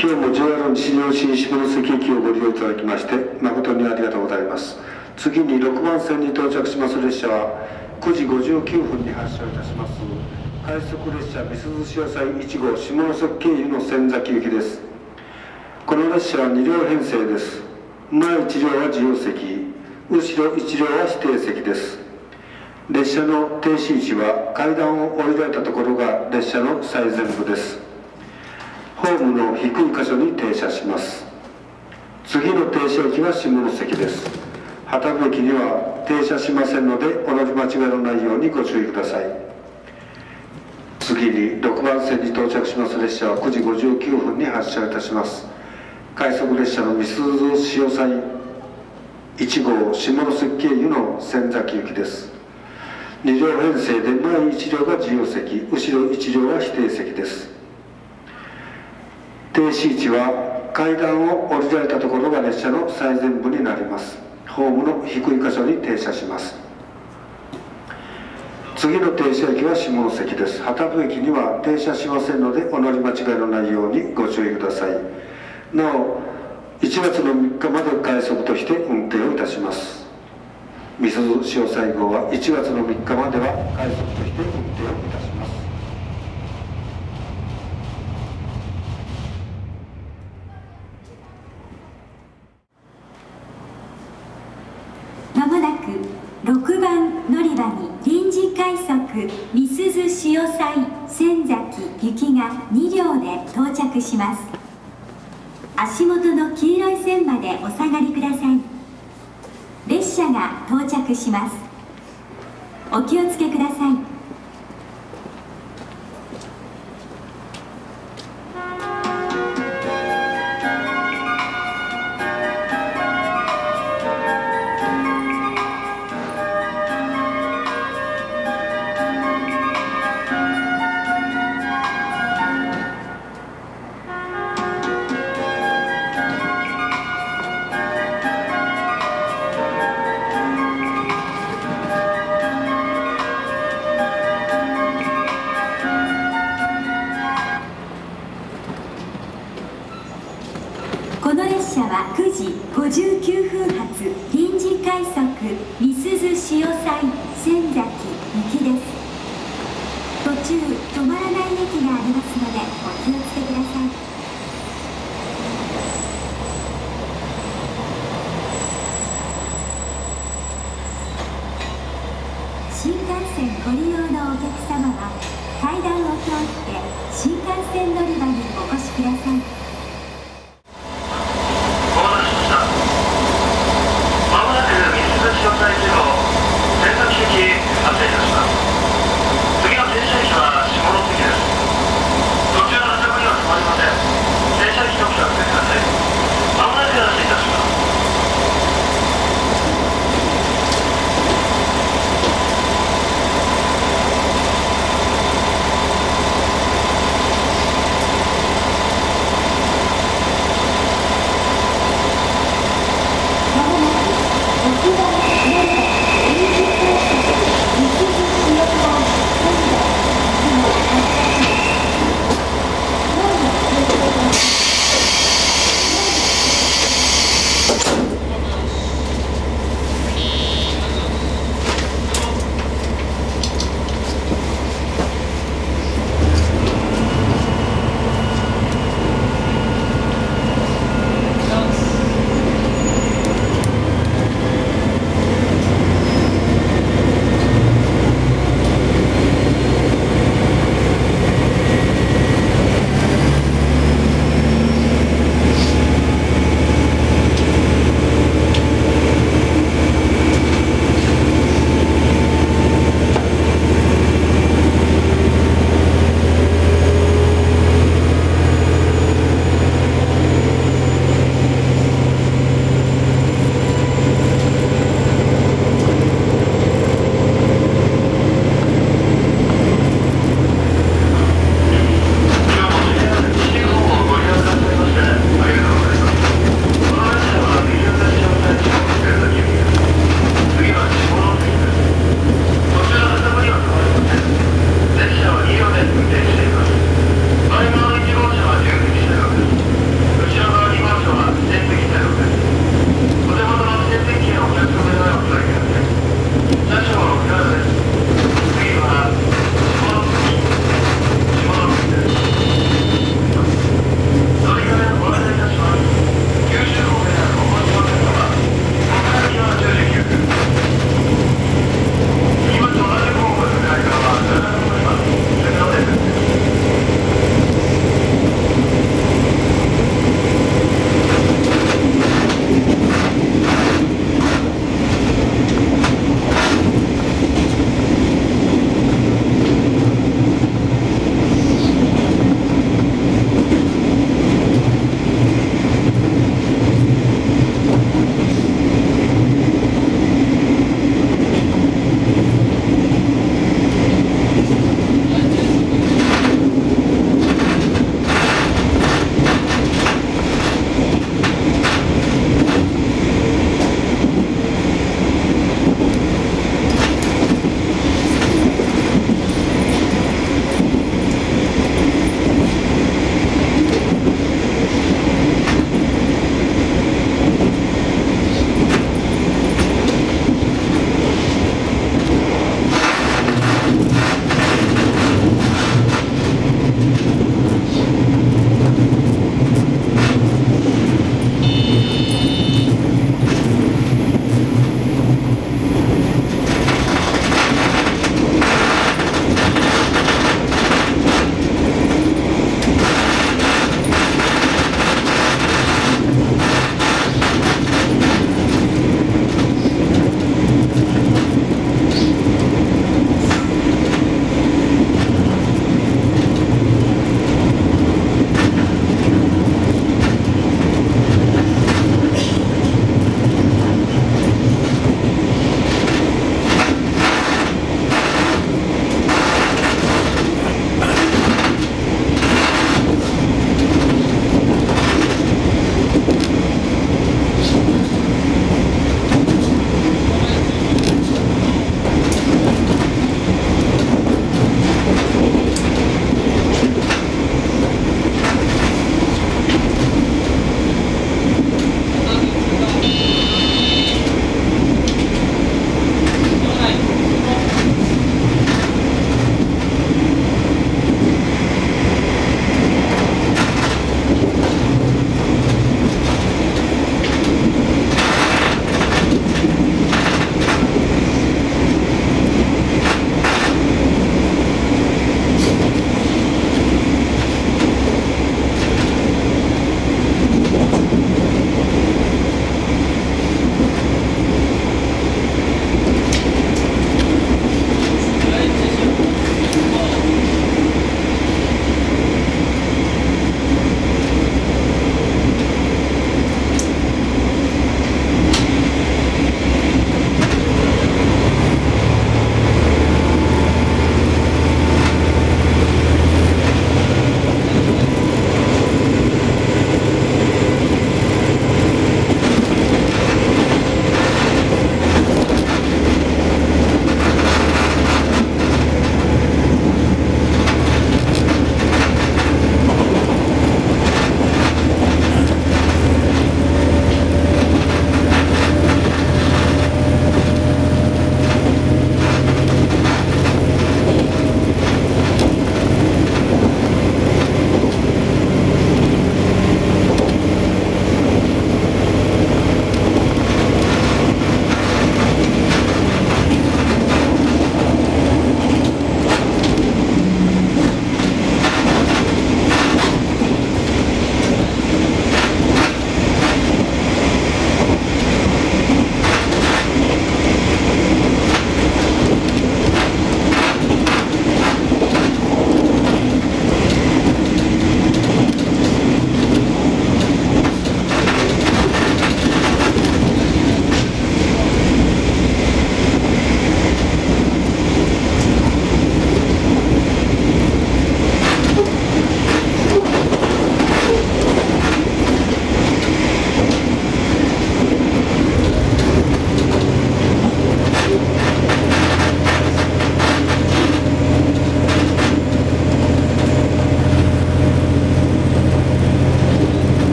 今日も JR 西日本新下関駅をご利用いただきまして誠にありがとうございます。次に6番線に到着します列車は9時59分に発車いたします快速列車みすゞしおさい1号下関経由の仙崎行きです。この列車は2両編成です。前1両は自由席、後ろ1両は指定席です。列車の停止位置は階段を降りられたところが列車の最前部です。ホームの低い箇所に停車します。次の停車駅は下関です。旗部駅には停車しませんのでお乗り間違いのないようにご注意ください。次に6番線に到着します列車は9時59分に発車いたします。快速列車のみすゞしおさい1号下関経由の仙崎行きです。2両編成で前1両が自由席、後ろ1両は指定席です。停止位置は階段を降りられたところが列車の最前部になります。ホームの低い箇所に停車します。次の停車駅は下関です。旗部駅には停車しませんのでお乗り間違いのないようにご注意ください。なお1月の3日まで快速として運転をいたします。みすゞしおさい号は1月の3日までは快速として運転をいたします。 まもなく6番乗り場に臨時快速みすゞしおさい仙崎行きが2両で到着します。足元の黄色い線までお下がりください。列車が到着します。お気をつけください。この列車は9時59分発臨時快速みすゞしおさい仙崎行きです。途中止まらない駅がありますのでお気をつけください。新幹線ご利用のお客様は階段を通って新幹線乗り場にお越しください。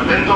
連続